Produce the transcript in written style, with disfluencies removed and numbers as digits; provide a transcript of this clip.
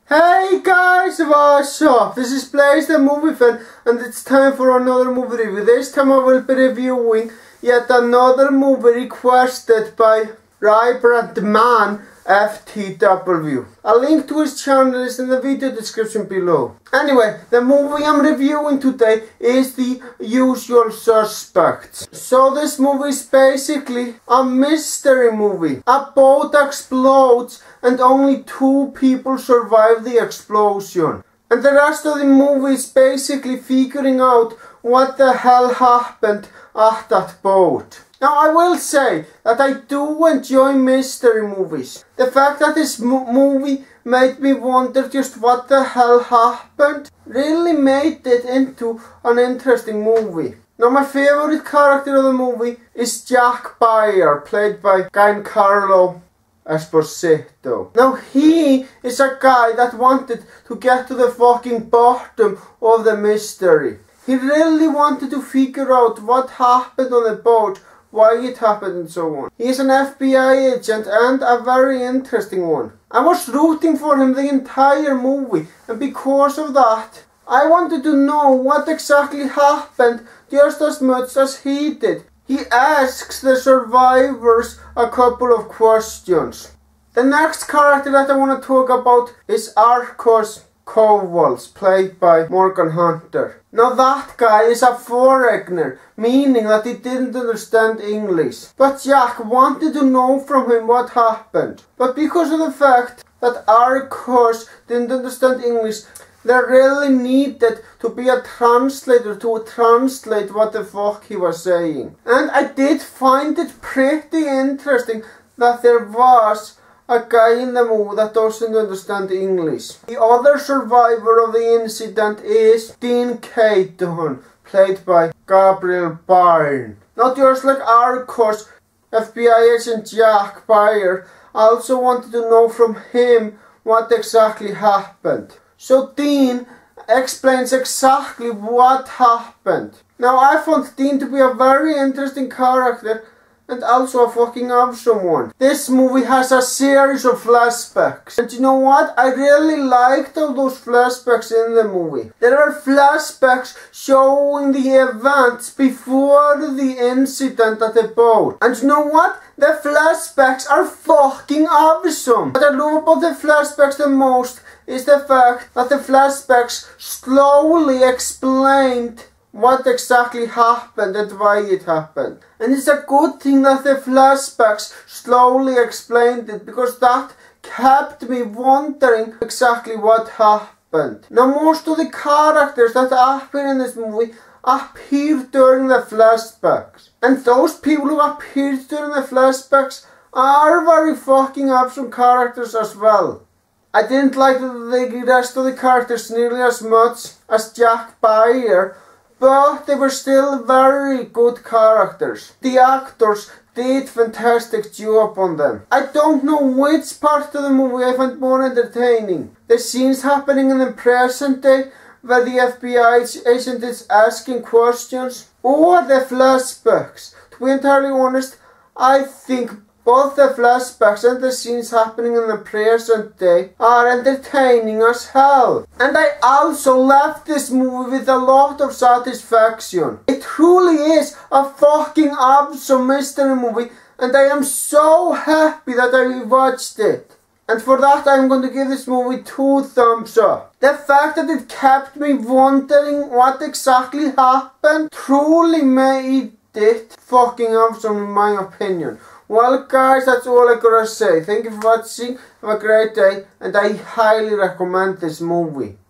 Hey guys, what's up? This is Blaze the Movie Fan and it's time for another movie review. This time I will be reviewing yet another movie requested by Vibrant Man FTW. A link to his channel is in the video description below. Anyway, the movie I'm reviewing today is The Usual Suspects. So this movie is basically a mystery movie. A boat explodes and only 2 people survive the explosion. And the rest of the movie is basically figuring out what the hell happened at that boat. Now I will say that I do enjoy mystery movies. The fact that this movie made me wonder just what the hell happened really made it into an interesting movie. Now my favorite character of the movie is Jack Bauer, played by Giancarlo Esposito. Now he is a guy that wanted to get to the fucking bottom of the mystery. He really wanted to figure out what happened on the boat, why it happened and so on. He is an FBI agent and a very interesting one. I was rooting for him the entire movie, and because of that I wanted to know what exactly happened just as much as he did. He asks the survivors a couple of questions. The next character that I want to talk about is Arcos Covals, played by Morgan Hunter. Now that guy is a foreigner, meaning that he didn't understand English. But Jack wanted to know from him what happened. But because of the fact that Arcos didn't understand English, there really needed to be a translator to translate what the fuck he was saying. And I did find it pretty interesting that there was a guy in the movie that doesn't understand English. The other survivor of the incident is Dean Caton, played by Gabriel Byrne. Now just like Arcos, FBI agent Jack Bauer also wanted to know from him what exactly happened. So Dean explains exactly what happened. Now I found Dean to be a very interesting character and also a fucking awesome one. This movie has a series of flashbacks. And you know what? I really liked all those flashbacks in the movie. There are flashbacks showing the events before the incident at the boat. And you know what? The flashbacks are fucking awesome. What I love about the flashbacks the most is the fact that the flashbacks slowly explained what exactly happened and why it happened. And it's a good thing that the flashbacks slowly explained it, because that kept me wondering exactly what happened. Now most of the characters that appear in this movie appeared during the flashbacks. And those people who appeared during the flashbacks are very fucking awesome characters as well. I didn't like the rest of the characters nearly as much as Jack Bauer, but they were still very good characters. The actors did fantastic job on them. I don't know which part of the movie I find more entertaining. The scenes happening in the present day where the FBI agent is asking questions, or the flashbacks. To be entirely honest, I think both the flashbacks and the scenes happening in the present day are entertaining as hell. And I also left this movie with a lot of satisfaction. It truly is a fucking awesome mystery movie, and I am so happy that I watched it. And for that I'm going to give this movie 2 thumbs up. The fact that it kept me wondering what exactly happened truly made it fucking awesome in my opinion. Well guys, that's all I gotta say. Thank you for watching, have a great day, and I highly recommend this movie.